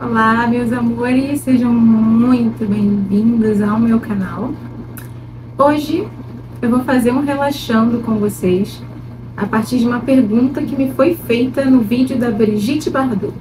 Olá, meus amores, sejam muito bem-vindos ao meu canal. Hoje eu vou fazer um relaxando com vocês a partir de uma pergunta que me foi feita no vídeo da Brigitte Bardot.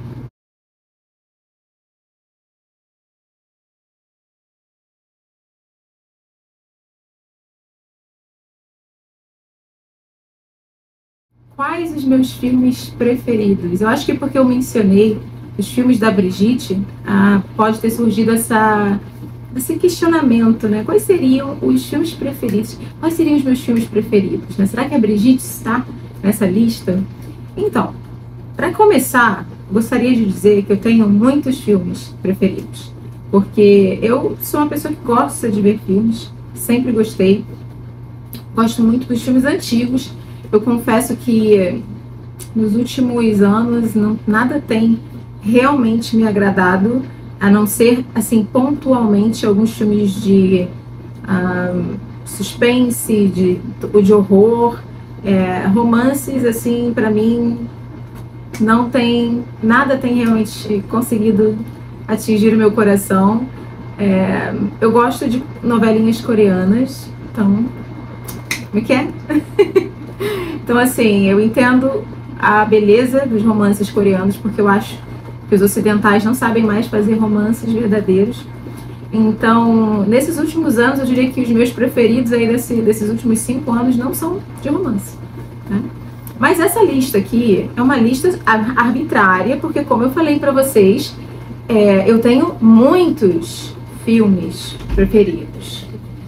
Quais os meus filmes preferidos? Eu acho que porque eu mencionei os filmes da Brigitte, pode ter surgido esse questionamento, né? Quais seriam os filmes preferidos? Quais seriam os meus filmes preferidos, né? Será que a Brigitte está nessa lista? Então, para começar, gostaria de dizer que eu tenho muitos filmes preferidos, porque eu sou uma pessoa que gosta de ver filmes, sempre gostei, gosto muito dos filmes antigos. Eu confesso que nos últimos anos nada tem realmente me agradado, a não ser, assim, pontualmente alguns filmes de suspense, de horror, romances, assim, para mim nada tem realmente conseguido atingir o meu coração. Eu gosto de novelinhas coreanas, então, como é que é? Então, assim, eu entendo a beleza dos romances coreanos, porque eu acho que os ocidentais não sabem mais fazer romances verdadeiros. Então, nesses últimos anos, eu diria que os meus preferidos aí desses últimos 5 anos não são de romance, né? Mas essa lista aqui é uma lista arbitrária, porque, como eu falei pra vocês, eu tenho muitos filmes preferidos.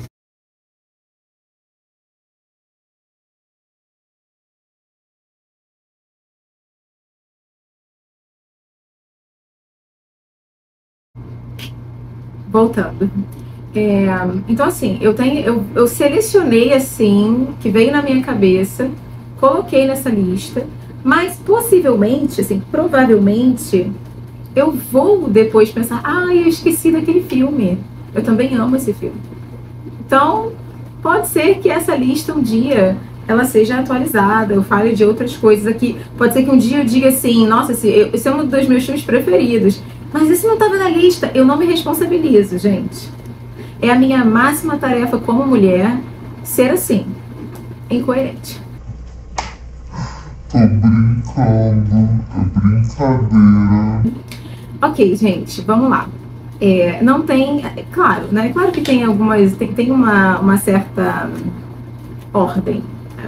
Voltando. Então, assim, eu selecionei, assim, que veio na minha cabeça, coloquei nessa lista, mas possivelmente, assim, provavelmente, eu vou depois pensar, eu esqueci daquele filme. Eu também amo esse filme. Então, pode ser que essa lista um dia ela seja atualizada, eu fale de outras coisas aqui. Pode ser que um dia eu diga assim, nossa, esse é um dos meus filmes preferidos, mas esse não estava na lista. Eu não me responsabilizo, gente. É a minha máxima tarefa como mulher ser assim, incoerente. Tô brincando, é brincadeira. Ok, gente, vamos lá. Não tem, claro, né? Claro que tem algumas, tem uma certa ordem, né?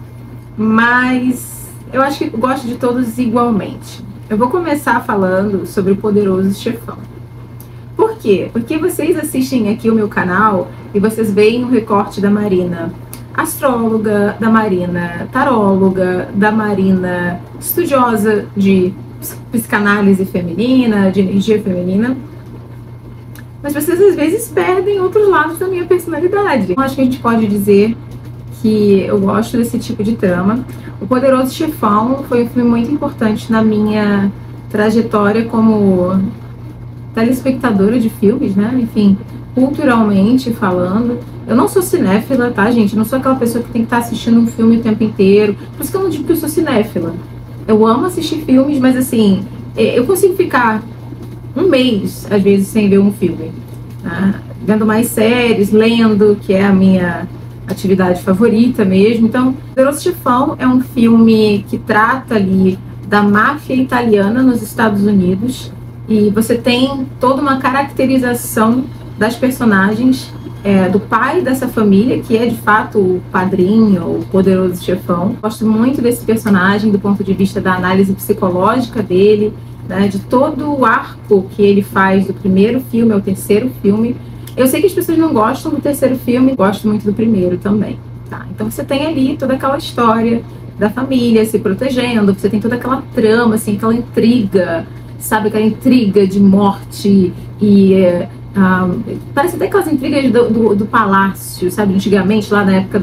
Mas eu acho que eu gosto de todos igualmente. Eu vou começar falando sobre o Poderoso Chefão. Por quê? Porque vocês assistem aqui o meu canal e vocês veem o recorte da Marina astróloga, da Marina taróloga, da Marina estudiosa de psicanálise feminina, de energia feminina. Mas vocês às vezes perdem outros lados da minha personalidade. Eu acho que a gente pode dizer que eu gosto desse tipo de trama. O Poderoso Chefão foi um filme muito importante na minha trajetória como telespectadora de filmes, né? Enfim, culturalmente falando. Eu não sou cinéfila, tá, gente? Eu não sou aquela pessoa que tem que estar assistindo um filme o tempo inteiro. Por isso que eu não digo que eu sou cinéfila. Eu amo assistir filmes, mas assim, eu consigo ficar um mês, às vezes, sem ver um filme, tá? Vendo mais séries, lendo, que é a minha atividade favorita mesmo. Então, Poderoso Chefão é um filme que trata ali da máfia italiana nos Estados Unidos, e você tem toda uma caracterização das personagens, do pai dessa família, que é de fato o padrinho, o Poderoso Chefão. Gosto muito desse personagem do ponto de vista da análise psicológica dele, né, de todo o arco que ele faz do primeiro filme ao terceiro filme. Eu sei que as pessoas não gostam do terceiro filme, gosto muito do primeiro também, tá? Então você tem ali toda aquela história da família se protegendo, você tem toda aquela trama, assim, aquela intriga, sabe? Aquela intriga de morte e... parece até aquelas intrigas do palácio, sabe? Antigamente, lá na época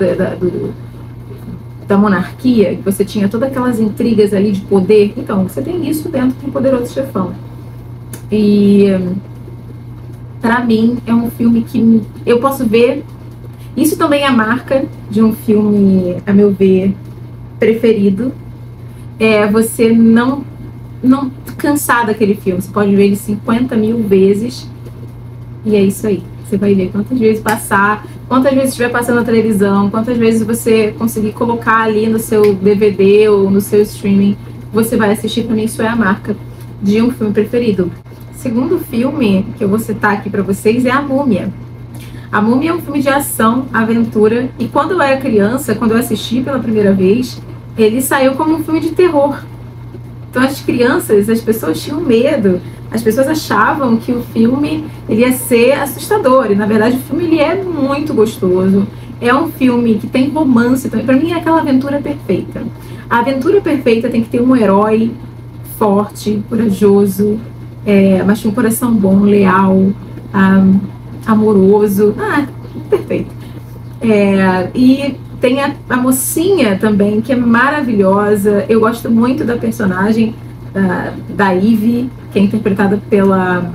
da monarquia, que você tinha todas aquelas intrigas ali de poder. Então, você tem isso dentro do Poderoso Chefão. E, pra mim, é um filme que eu posso ver. Isso também é a marca de um filme, a meu ver, preferido. Você não não cansar daquele filme. Você pode ver ele 50 mil vezes e é isso aí. Você vai ver quantas vezes passar, quantas vezes estiver passando na televisão, quantas vezes você conseguir colocar ali no seu DVD ou no seu streaming, você vai assistir. Pra mim isso é a marca de um filme preferido. Segundo filme que eu vou citar aqui pra vocês é A Múmia. A Múmia é um filme de ação, aventura, e quando eu era criança, quando eu assisti pela primeira vez, ele saiu como um filme de terror. Então as crianças, as pessoas tinham medo, as pessoas achavam que o filme ele ia ser assustador, e na verdade o filme ele é muito gostoso. É um filme que tem romance também. Pra mim é aquela aventura perfeita. A aventura perfeita tem que ter um herói forte, corajoso, mas com um coração bom, leal, amoroso. Perfeito. E tem a mocinha também, que é maravilhosa. Eu gosto muito da personagem da Ivy, que é interpretada pela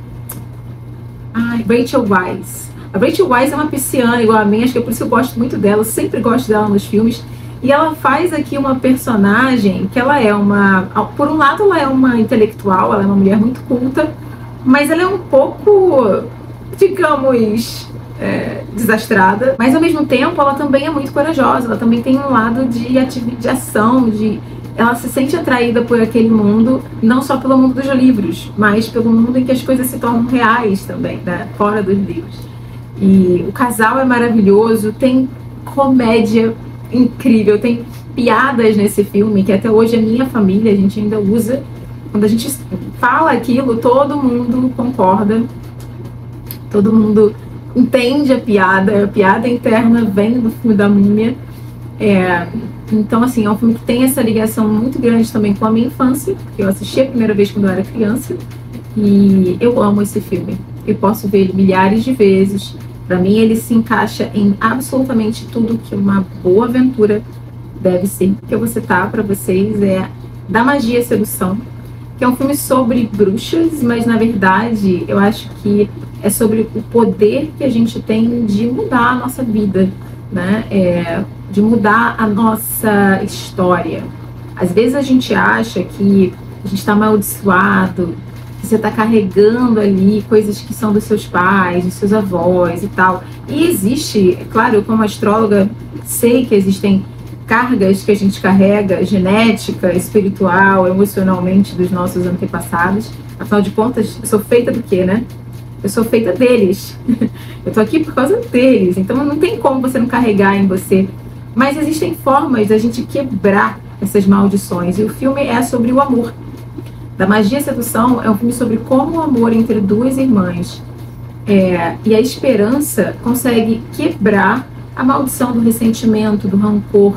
Rachel Weisz. A Rachel Weisz é uma pisciana igual a mim, acho que é por isso que eu gosto muito dela, eu sempre gosto dela nos filmes. E ela faz aqui uma personagem que ela é por um lado ela é uma intelectual, ela é uma mulher muito culta, mas ela é um pouco, digamos, desastrada, mas ao mesmo tempo ela também é muito corajosa, ela também tem um lado de ação, ela se sente atraída por aquele mundo, não só pelo mundo dos livros, mas pelo mundo em que as coisas se tornam reais também, né? Fora dos livros. E o casal é maravilhoso, tem comédia incrível, tem piadas nesse filme que até hoje a minha família, a gente ainda usa. Quando a gente fala aquilo, todo mundo concorda, todo mundo entende a piada interna vem do filme da Múmia. Então, assim, é um filme que tem essa ligação muito grande também com a minha infância, porque eu assisti a primeira vez quando eu era criança, e eu amo esse filme. Eu posso ver ele milhares de vezes. Para mim, ele se encaixa em absolutamente tudo que uma boa aventura deve ser. O que eu vou citar para vocês é Da Magia e Sedução, que é um filme sobre bruxas, mas na verdade eu acho que é sobre o poder que a gente tem de mudar a nossa vida, né? De mudar a nossa história. Às vezes a gente acha que a gente está amaldiçoado, que você está carregando ali coisas que são dos seus pais, dos seus avós e tal. E existe, claro, eu como astróloga sei que existem cargas que a gente carrega, genética, espiritual, emocionalmente dos nossos antepassados. Afinal de contas, eu sou feita do quê, né? Eu sou feita deles. Eu tô aqui por causa deles. Então não tem como você não carregar em você. Mas existem formas da gente quebrar essas maldições. E o filme é sobre o amor. Da Magia e Sedução é um filme sobre como o amor entre duas irmãs e a esperança consegue quebrar a maldição do ressentimento, do rancor,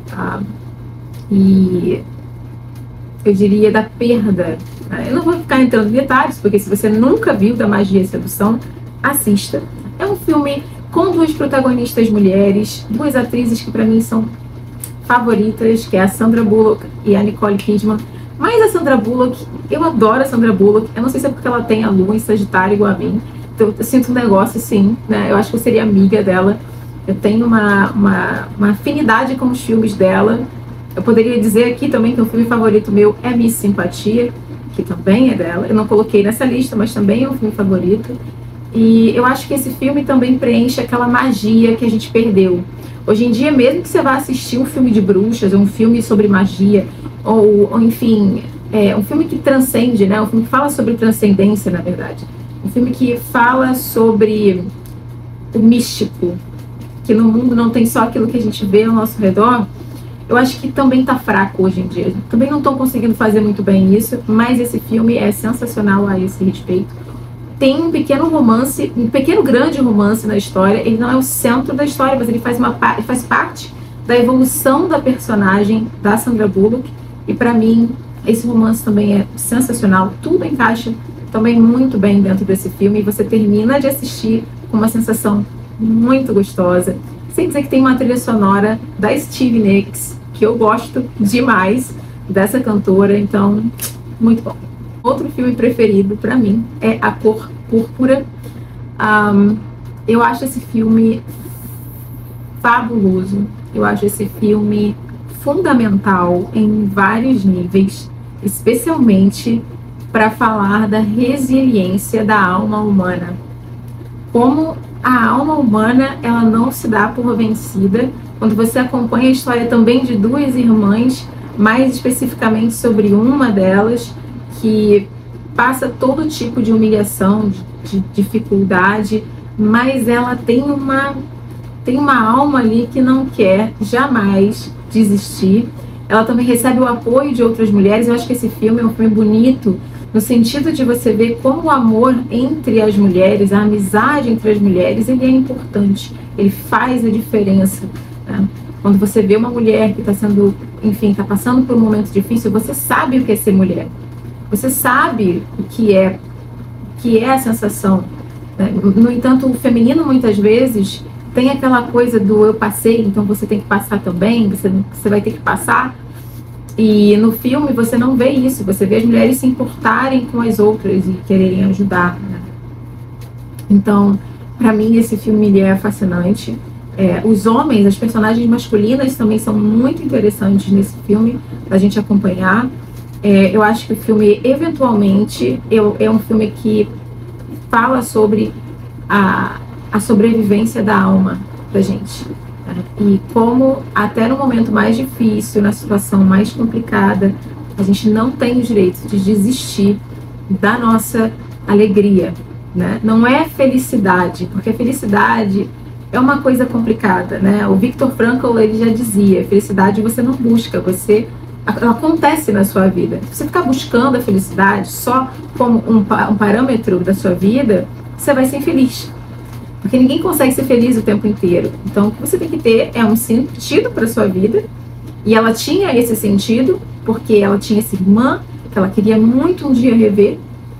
e eu diria da perda. Eu não vou ficar entrando em detalhes, porque se você nunca viu Da Magia e Sedução, assista. É um filme com duas protagonistas mulheres, duas atrizes que para mim são favoritas, que é a Sandra Bullock e a Nicole Kidman. Mas a Sandra Bullock, eu adoro a Sandra Bullock, eu não sei se é porque ela tem a lua em Sagitário igual a mim, então eu sinto um negócio assim, né? Eu acho que eu seria amiga dela, eu tenho uma afinidade com os filmes dela. Eu poderia dizer aqui também que o filme favorito meu é Miss Simpatia, que também é dela, eu não coloquei nessa lista, mas também é um filme favorito. E eu acho que esse filme também preenche aquela magia que a gente perdeu. Hoje em dia, mesmo que você vá assistir um filme de bruxas, ou um filme sobre magia, ou enfim, um filme que transcende, né? Um filme que fala sobre transcendência, na verdade. Um filme que fala sobre o místico, que no mundo não tem só aquilo que a gente vê ao nosso redor. Eu acho que também tá fraco hoje em dia. Também não estão conseguindo fazer muito bem isso, mas esse filme é sensacional a esse respeito. Tem um pequeno romance, um pequeno grande romance na história. Ele não é o centro da história, mas ele faz parte da evolução da personagem da Sandra Bullock. E para mim, esse romance também é sensacional. Tudo encaixa também muito bem dentro desse filme. E você termina de assistir com uma sensação muito gostosa. Sem dizer que tem uma trilha sonora da Stevie Nicks, que eu gosto demais dessa cantora. Então, muito bom. Outro filme preferido para mim é A Cor Púrpura. Eu acho esse filme fabuloso. Eu acho esse filme fundamental em vários níveis. especialmente para falar da resiliência da alma humana. Como a alma humana, ela não se dá por vencida. Quando você acompanha a história também de duas irmãs, mais especificamente sobre uma delas, que passa todo tipo de humilhação, de dificuldade, mas ela tem uma alma ali que não quer jamais desistir. Ela também recebe o apoio de outras mulheres. Eu acho que esse filme é um filme bonito, no sentido de você ver como o amor entre as mulheres, a amizade entre as mulheres, ele é importante, ele faz a diferença, né? Quando você vê uma mulher que está sendo, enfim, está passando por um momento difícil, você sabe o que é ser mulher, você sabe o que é a sensação, né? No entanto, o feminino muitas vezes tem aquela coisa do eu passei, então você tem que passar também, você vai ter que passar. E no filme você não vê isso, você vê as mulheres se importarem com as outras e quererem ajudar, né? Então, para mim, esse filme ele é fascinante. Os homens, as personagens masculinas também são muito interessantes nesse filme, pra gente acompanhar. Eu acho que o filme, eventualmente, é um filme que fala sobre a sobrevivência da alma da gente. E como até no momento mais difícil, na situação mais complicada, a gente não tem o direito de desistir da nossa alegria, né? Não é felicidade, porque a felicidade é uma coisa complicada, né? O Viktor Frankl, ele já dizia, felicidade você não busca, ela acontece na sua vida. Se você ficar buscando a felicidade só como um parâmetro da sua vida, você vai ser infeliz. Porque ninguém consegue ser feliz o tempo inteiro. Então, o que você tem que ter é um sentido para a sua vida. E ela tinha esse sentido, porque ela tinha essa irmã, que ela queria muito um dia rever.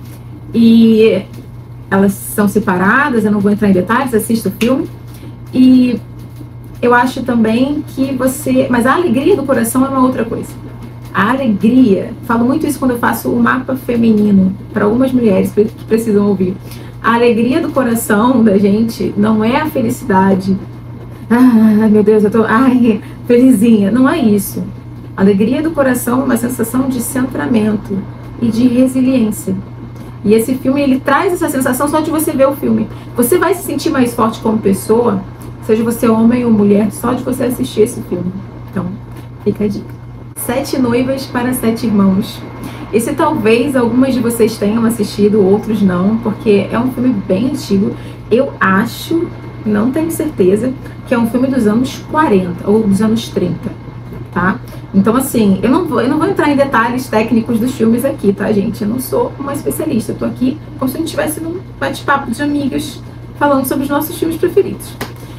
E elas são separadas, eu não vou entrar em detalhes, assista o filme. E eu acho também que mas a alegria do coração é uma outra coisa. A alegria, falo muito isso quando eu faço o mapa feminino, para algumas mulheres que precisam ouvir. A alegria do coração da gente não é a felicidade. Ai, meu Deus, eu tô felizinha. Não é isso. A alegria do coração é uma sensação de centramento e de resiliência. E esse filme, ele traz essa sensação só de você ver o filme. Você vai se sentir mais forte como pessoa, seja você homem ou mulher, só de você assistir esse filme. Então, fica a dica. 7 Noivas para 7 Irmãos. Esse talvez algumas de vocês tenham assistido, outros não, porque é um filme bem antigo. Eu acho, não tenho certeza, que é um filme dos anos 40 ou dos anos 30, tá? Então, assim, eu não vou entrar em detalhes técnicos dos filmes aqui, tá, gente? Eu não sou uma especialista, eu tô aqui como se a gente estivesse num bate-papo de amigas falando sobre os nossos filmes preferidos.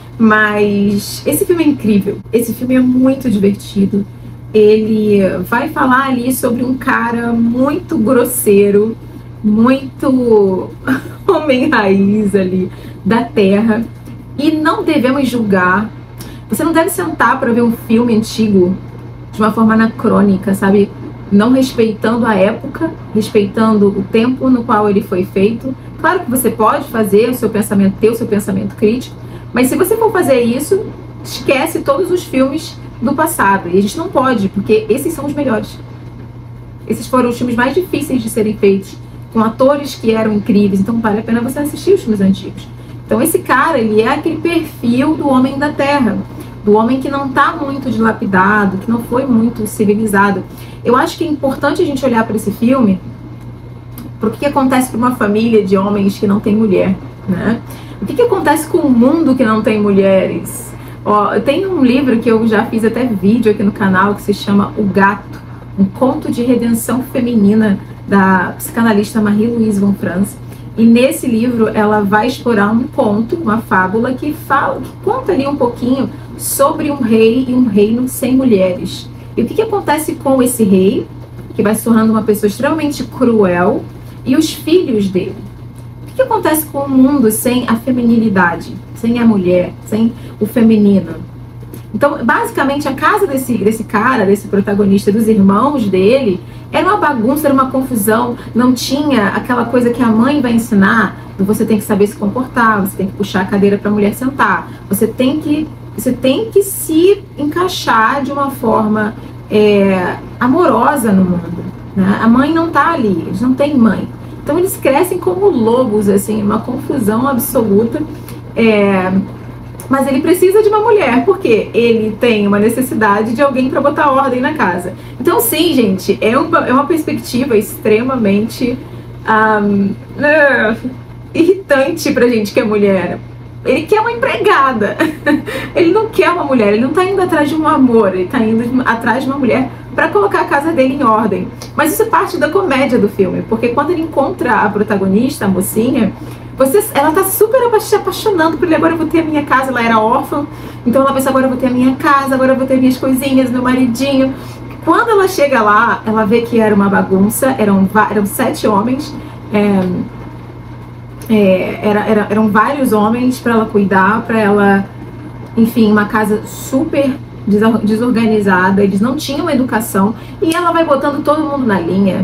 Mas esse filme é incrível, esse filme é muito divertido. Ele vai falar ali sobre um cara muito grosseiro, muito homem raiz ali da terra. E não devemos julgar. Você não deve sentar para ver um filme antigo de uma forma anacrônica, sabe? Não respeitando a época, respeitando o tempo no qual ele foi feito. Claro que você pode fazer o seu pensamento, ter o seu pensamento crítico, mas se você for fazer isso, esquece todos os filmes do passado. E a gente não pode, porque esses são os melhores. Esses foram os filmes mais difíceis de serem feitos, com atores que eram incríveis. Então vale a pena você assistir os filmes antigos. Então esse cara, ele é aquele perfil do homem da terra, do homem que não está muito dilapidado, que não foi muito civilizado. Eu acho que é importante a gente olhar para esse filme, para o que acontece para uma família de homens que não tem mulher, né? O que acontece com o mundo que não tem mulheres? Tem um livro que eu já fiz até vídeo aqui no canal, que se chama O Gato, um conto de redenção feminina da psicanalista Marie-Louise von Franz. E nesse livro ela vai explorar um conto, uma fábula que conta ali um pouquinho sobre um rei e um reino sem mulheres. E o que acontece com esse rei, que vai se tornando uma pessoa extremamente cruel, e os filhos dele? O que acontece com o mundo sem a feminilidade, sem a mulher, sem o feminino? Então, basicamente, a casa desse cara, desse protagonista, dos irmãos dele, era uma bagunça, era uma confusão. Não tinha aquela coisa que a mãe vai ensinar, você tem que saber se comportar, você tem que puxar a cadeira para a mulher sentar, você tem que se encaixar de uma forma amorosa no mundo. né? A mãe não tá ali, eles não têm mãe. Então eles crescem como lobos, assim, uma confusão absoluta. Mas ele precisa de uma mulher, porque ele tem uma necessidade de alguém para botar ordem na casa. Então, sim, gente, é uma perspectiva extremamente irritante pra gente que é mulher. Ele quer uma empregada. Ele não quer uma mulher, ele não tá indo atrás de um amor, ele tá indo atrás de uma mulher para colocar a casa dele em ordem. Mas isso é parte da comédia do filme, porque quando ele encontra a protagonista, a mocinha, ela tá super se apaixonando por ele. Agora eu vou ter a minha casa. Ela era órfã, então ela pensa, agora eu vou ter a minha casa, agora eu vou ter minhas coisinhas, meu maridinho. Quando ela chega lá, ela vê que era uma bagunça, eram 7 homens, eram vários homens para ela cuidar, para ela, enfim, uma casa super desorganizada, eles não tinham educação, e ela vai botando todo mundo na linha,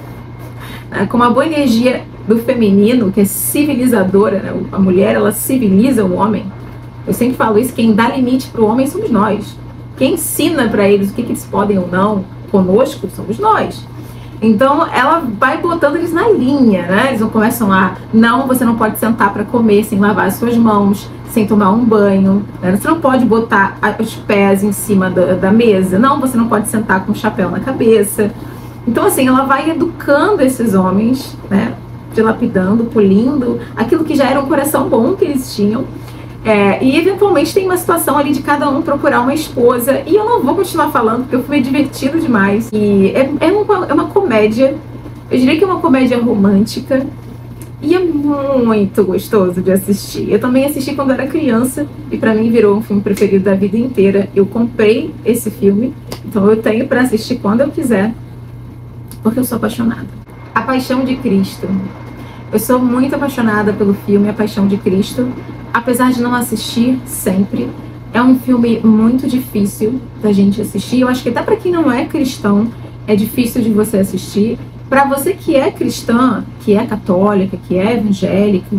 com uma boa energia do feminino, que é civilizadora, né? A mulher, ela civiliza o homem. Eu sempre falo isso, quem dá limite para o homem somos nós. Quem ensina para eles o que eles podem ou não conosco somos nós. Então ela vai botando eles na linha, né? Eles começam a, não, você não pode sentar para comer sem lavar as suas mãos, sem tomar um banho, né? Você não pode botar os pés em cima da mesa, não, você não pode sentar com um chapéu na cabeça. Então, assim, ela vai educando esses homens, né? Dilapidando, polindo aquilo que já era um coração bom que eles tinham. E eventualmente tem uma situação ali de cada um procurar uma esposa. E eu não vou continuar falando, porque eu fui divertido demais. E é uma comédia, eu diria que é uma comédia romântica. E é muito gostoso de assistir. Eu também assisti quando era criança, e pra mim virou um filme preferido da vida inteira. Eu comprei esse filme, então eu tenho pra assistir quando eu quiser, porque eu sou apaixonada. A Paixão de Cristo. Eu sou muito apaixonada pelo filme A Paixão de Cristo, apesar de não assistir sempre. É um filme muito difícil da gente assistir. Eu acho que até para quem não é cristão é difícil de você assistir. Para você que é cristã, que é católica, que é evangélica,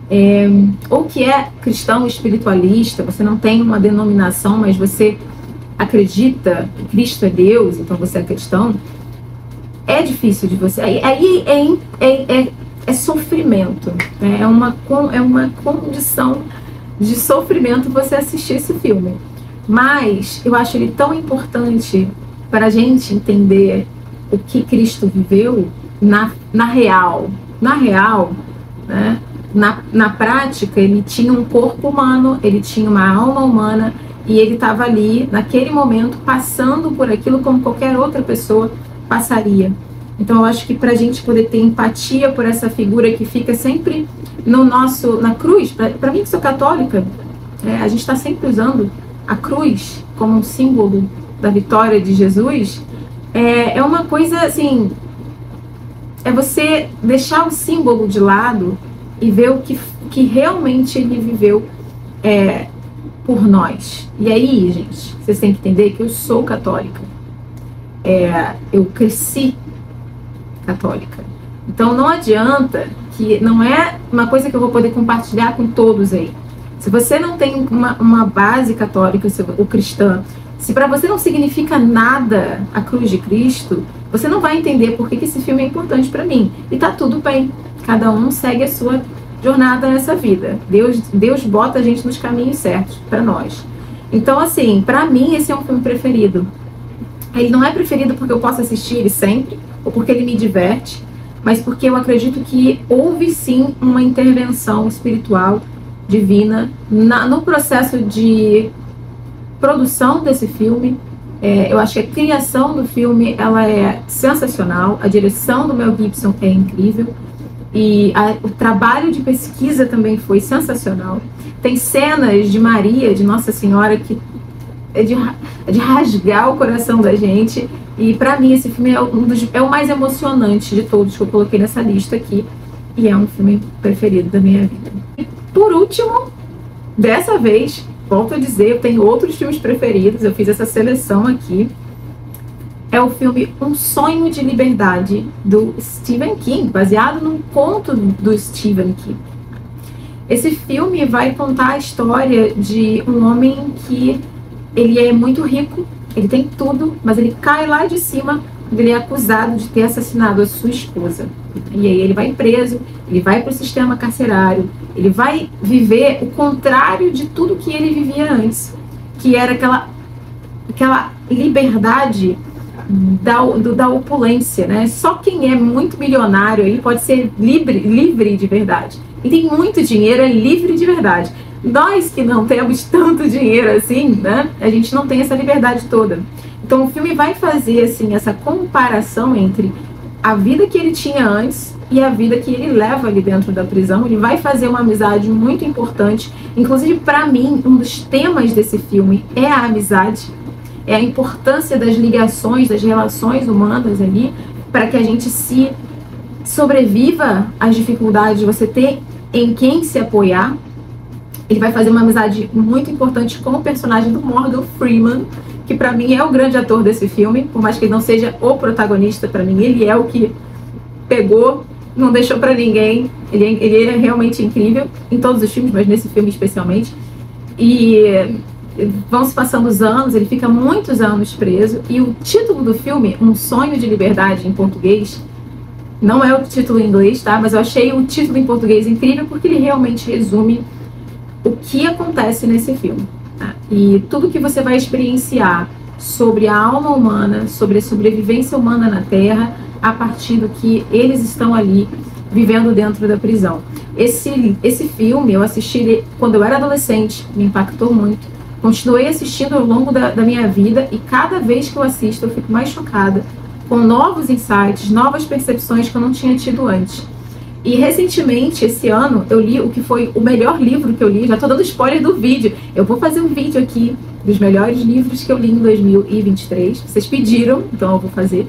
ou que é cristão espiritualista, você não tem uma denominação, mas você acredita que Cristo é Deus, então você é cristão, é difícil de você. Aí é sofrimento, né? É uma condição de sofrimento você assistir esse filme. Mas eu acho ele tão importante para a gente entender o que Cristo viveu na real, né? Na prática, ele tinha um corpo humano, ele tinha uma alma humana, e ele estava ali, naquele momento, passando por aquilo como qualquer outra pessoa passaria. Então eu acho que para a gente poder ter empatia por essa figura que fica sempre na cruz, para mim que sou católica, a gente está sempre usando a cruz como um símbolo da vitória de Jesus. É uma coisa assim, é você deixar o símbolo de lado e ver o que realmente ele viveu por nós. E aí, gente, vocês têm que entender que eu sou católica. Eu cresci católica. Então não adianta, que não é uma coisa que eu vou poder compartilhar com todos aí. Se você não tem uma base católica ou cristã, se para você não significa nada a cruz de Cristo, você não vai entender por que esse filme é importante para mim. E tá tudo bem. Cada um segue a sua jornada nessa vida. Deus bota a gente nos caminhos certos para nós. Então, assim, para mim esse é um filme preferido. Ele não é preferido porque eu posso assistir ele sempre, ou porque ele me diverte, mas porque eu acredito que houve sim uma intervenção espiritual, divina, no processo de produção desse filme. Eu acho que a criação do filme ela é sensacional, a direção do Mel Gibson é incrível, e o trabalho de pesquisa também foi sensacional. Tem cenas de Maria, de Nossa Senhora, que é de rasgar o coração da gente. E pra mim esse filme é o mais emocionante de todos que eu coloquei nessa lista aqui. E é um filme preferido da minha vida. E por último, dessa vez, volto a dizer, eu tenho outros filmes preferidos. Eu fiz essa seleção aqui. É o filme Um Sonho de Liberdade, do Stephen King, baseado num conto do Stephen King. Esse filme vai contar a história de um homem que ele é muito rico, ele tem tudo, mas ele cai lá de cima ele é acusado de ter assassinado a sua esposa. E aí ele vai preso, ele vai para o sistema carcerário, ele vai viver o contrário de tudo que ele vivia antes, que era aquela liberdade da opulência, né? Só quem é muito milionário aí pode ser livre de verdade. E tem muito dinheiro, é livre de verdade. Nós que não temos tanto dinheiro assim, né? A gente não tem essa liberdade toda. Então o filme vai fazer assim essa comparação entre a vida que ele tinha antes e a vida que ele leva ali dentro da prisão. Ele vai fazer uma amizade muito importante. Inclusive, para mim, um dos temas desse filme é a amizade. É a importância das ligações, das relações humanas ali, para que a gente se sobreviva às dificuldades de você ter em quem se apoiar. Ele vai fazer uma amizade muito importante com o personagem do Morgan Freeman, que para mim é o grande ator desse filme, por mais que ele não seja o protagonista, para mim ele é o que pegou, não deixou para ninguém. Ele é realmente incrível em todos os filmes, mas nesse filme especialmente. E vão se passando os anos, ele fica muitos anos preso, e o título do filme, Um Sonho de Liberdade, em português, não é o título em inglês, tá? Mas eu achei o título em português incrível porque ele realmente resume o que acontece nesse filme, tá? E tudo que você vai experienciar sobre a alma humana, sobre a sobrevivência humana na Terra, a partir do que eles estão ali vivendo dentro da prisão. Esse filme eu assisti quando eu era adolescente, me impactou muito. Continuei assistindo ao longo da minha vida, e cada vez que eu assisto eu fico mais chocada, com novos insights, novas percepções que eu não tinha tido antes. E recentemente, esse ano, eu li o que foi o melhor livro que eu li. Já tô dando spoiler do vídeo. Eu vou fazer um vídeo aqui dos melhores livros que eu li em 2023. Vocês pediram, então eu vou fazer.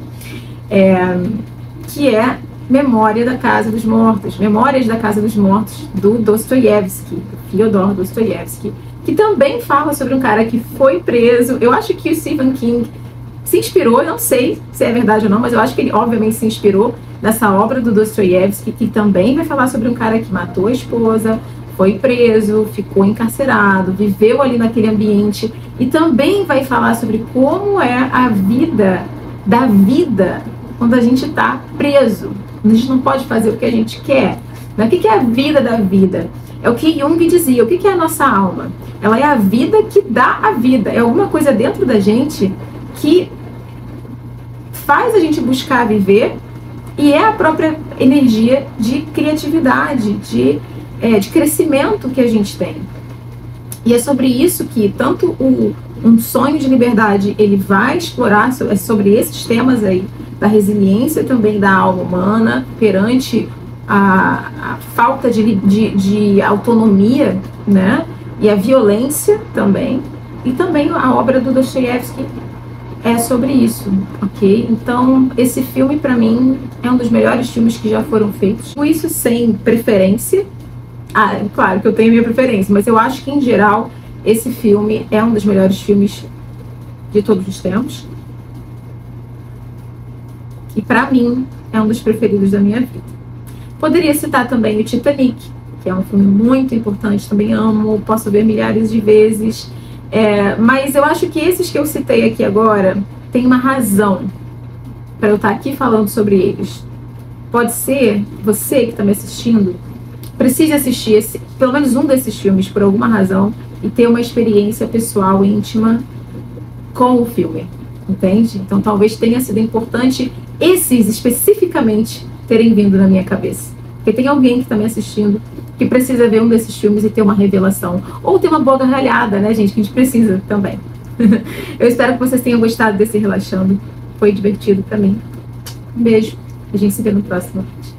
Que é Memória da Casa dos Mortos. Memórias da Casa dos Mortos, do Dostoiévski, Fyodor Dostoiévski, que também fala sobre um cara que foi preso. Eu acho que o Stephen King se inspirou, eu não sei se é verdade ou não, mas eu acho que ele obviamente se inspirou nessa obra do Dostoiévski, que também vai falar sobre um cara que matou a esposa, foi preso, ficou encarcerado, viveu ali naquele ambiente, e também vai falar sobre como é a vida quando a gente está preso. A gente não pode fazer o que a gente quer. O que é a vida da vida? É o que Jung dizia. O que é a nossa alma? Ela é a vida que dá a vida. É alguma coisa dentro da gente que faz a gente buscar viver, e é a própria energia de criatividade, de crescimento que a gente tem. E é sobre isso que tanto Um Sonho de Liberdade ele vai explorar, sobre esses temas aí, da resiliência também da alma humana perante a falta de autonomia, né? E a violência também. E também a obra do Dostoiévski é sobre isso, ok? Então, esse filme, para mim, é um dos melhores filmes que já foram feitos. Isso sem preferência. Claro que eu tenho minha preferência, mas eu acho que, em geral, esse filme é um dos melhores filmes de todos os tempos. E, para mim, é um dos preferidos da minha vida. Poderia citar também o Titanic, que é um filme muito importante, também amo, posso ver milhares de vezes. Mas eu acho que esses que eu citei aqui agora tem uma razão para eu estar aqui falando sobre eles. Pode ser você que está me assistindo precise assistir pelo menos um desses filmes por alguma razão e ter uma experiência pessoal íntima com o filme, entende? Então talvez tenha sido importante esses especificamente terem vindo na minha cabeça, porque tem alguém que está me assistindo que precisa ver um desses filmes e ter uma revelação, ou ter uma boa gargalhada, né, gente, que a gente precisa também. Eu espero que vocês tenham gostado desse Relaxando, foi divertido para mim. Um beijo, a gente se vê no próximo vídeo.